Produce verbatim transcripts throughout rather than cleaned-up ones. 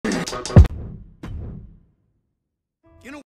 You know.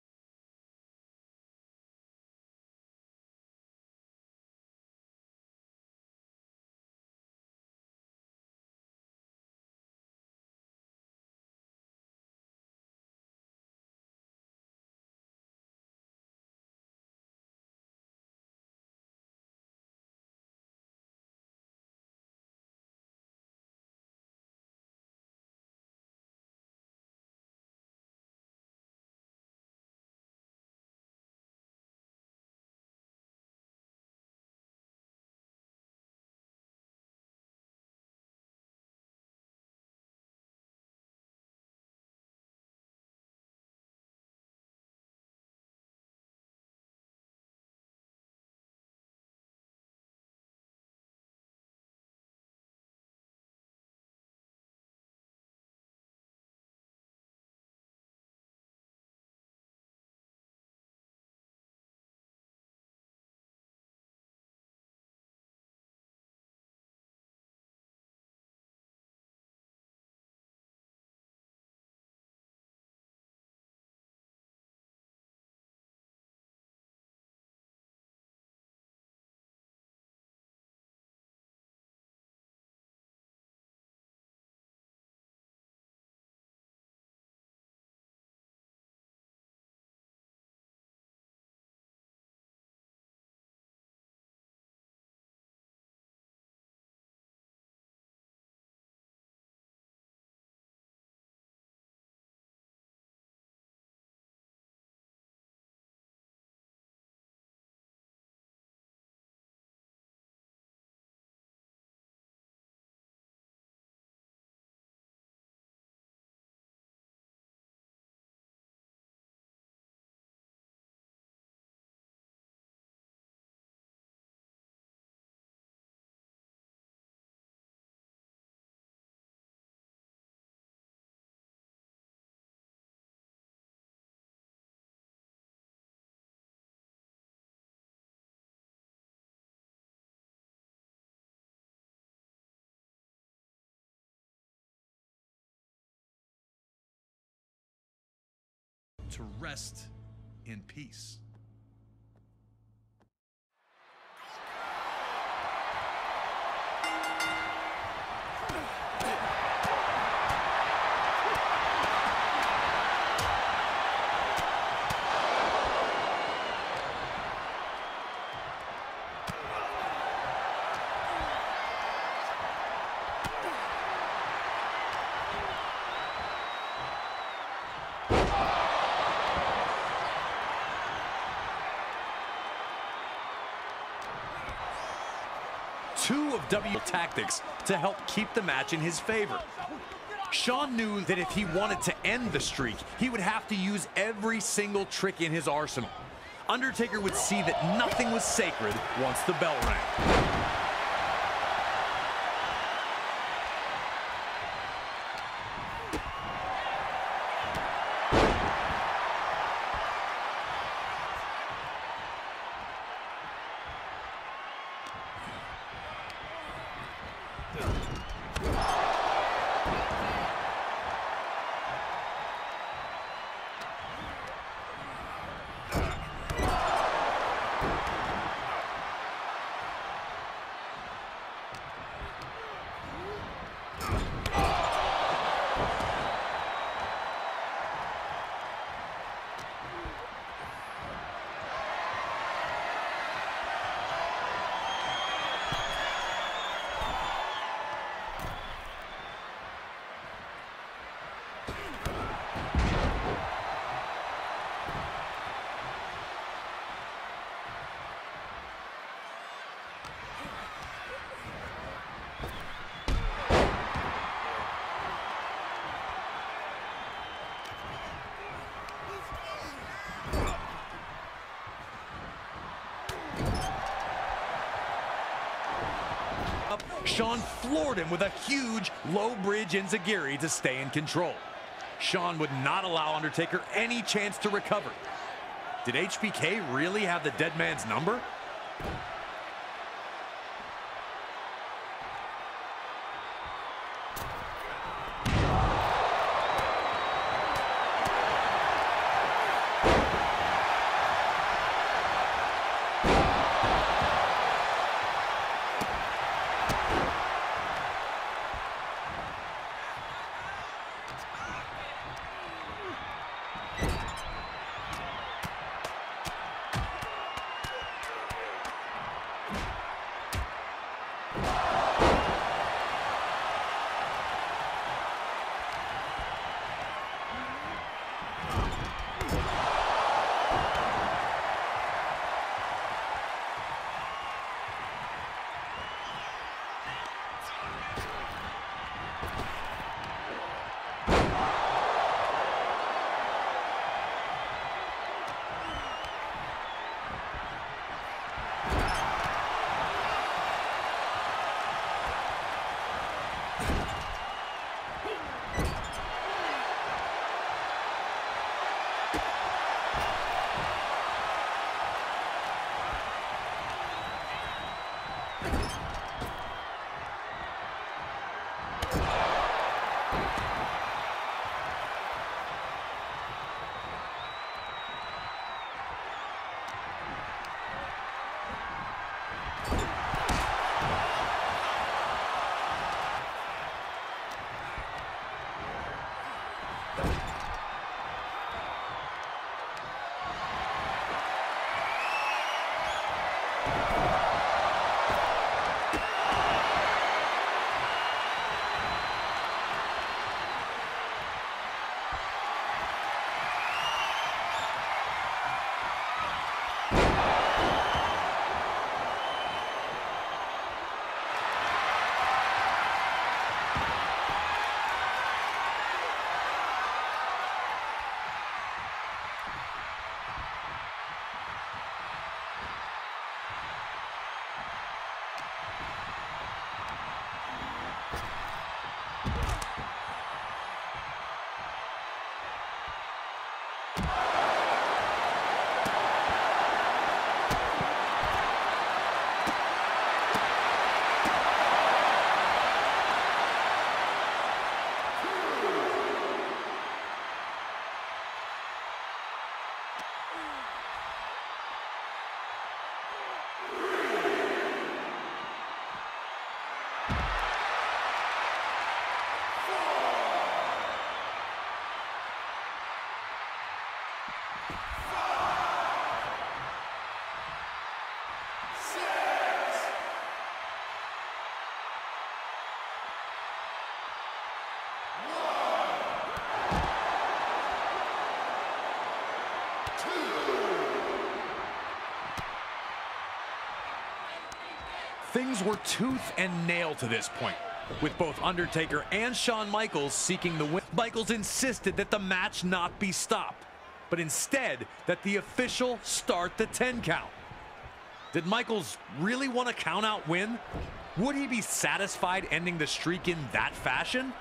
To rest in peace. Two of W tactics to help keep the match in his favor. Shawn knew that if he wanted to end the streak, he would have to use every single trick in his arsenal. Undertaker would see that nothing was sacred once the bell rang. Shawn floored him with a huge low bridge enziguri to stay in control. Shawn would not allow Undertaker any chance to recover. Did H B K really have the dead man's number? Things were tooth and nail to this point, with both Undertaker and Shawn Michaels seeking the win. Michaels insisted that the match not be stopped, but instead that the official start the ten count. Did Michaels really want a count-out win? Would he be satisfied ending the streak in that fashion?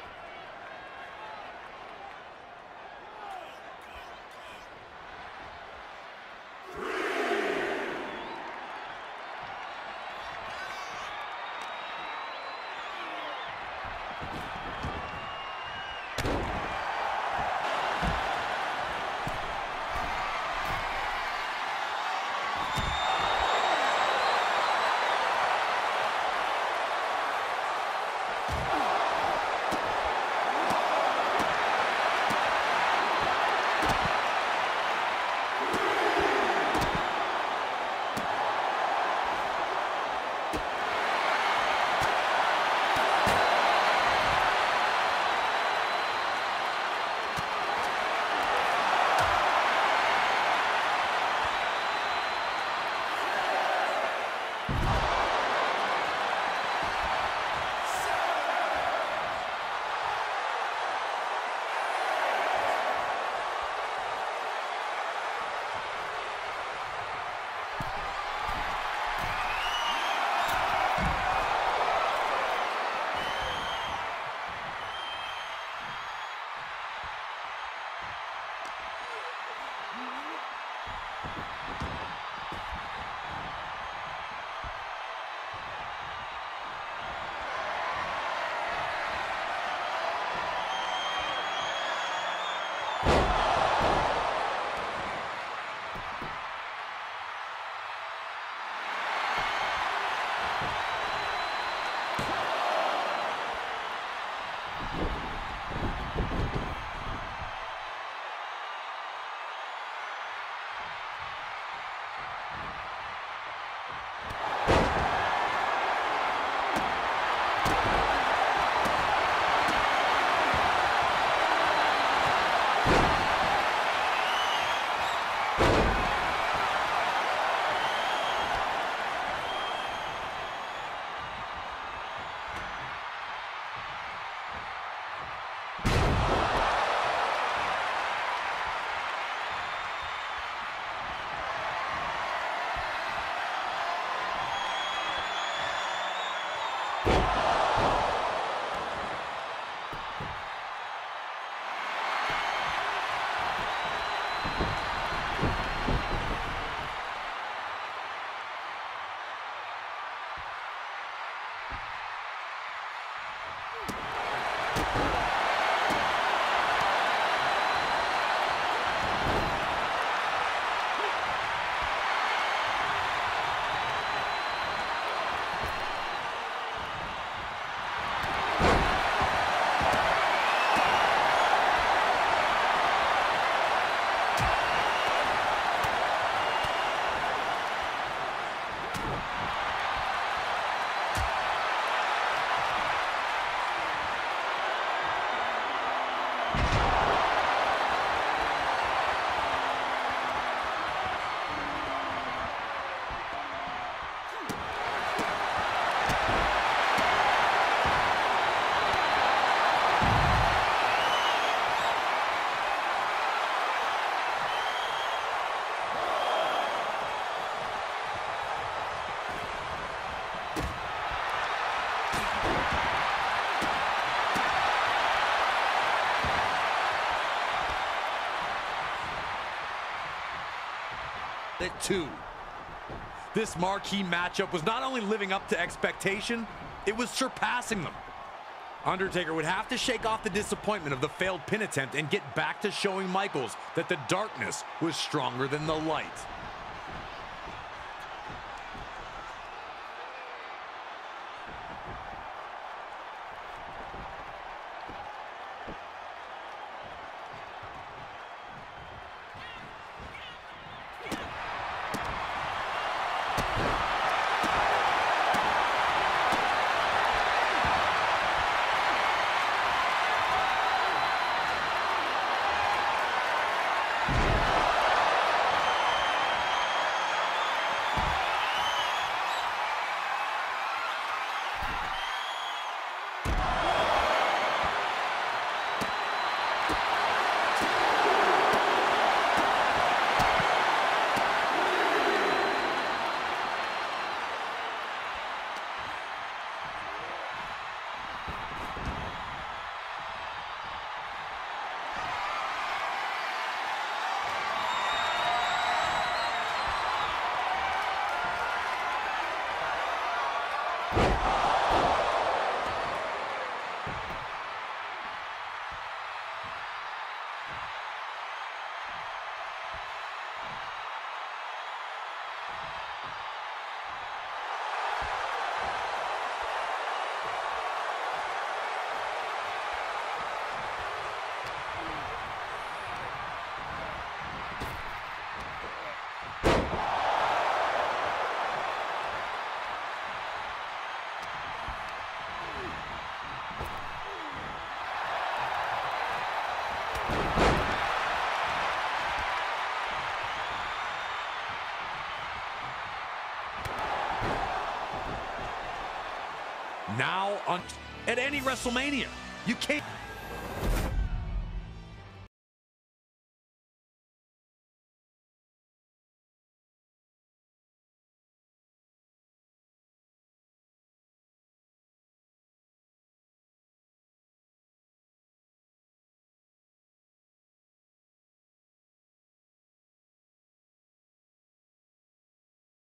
At two. This marquee matchup was not only living up to expectation, it was surpassing them. Undertaker would have to shake off the disappointment of the failed pin attempt and get back to showing Michaels that the darkness was stronger than the light. Now, on, at any WrestleMania, you can't...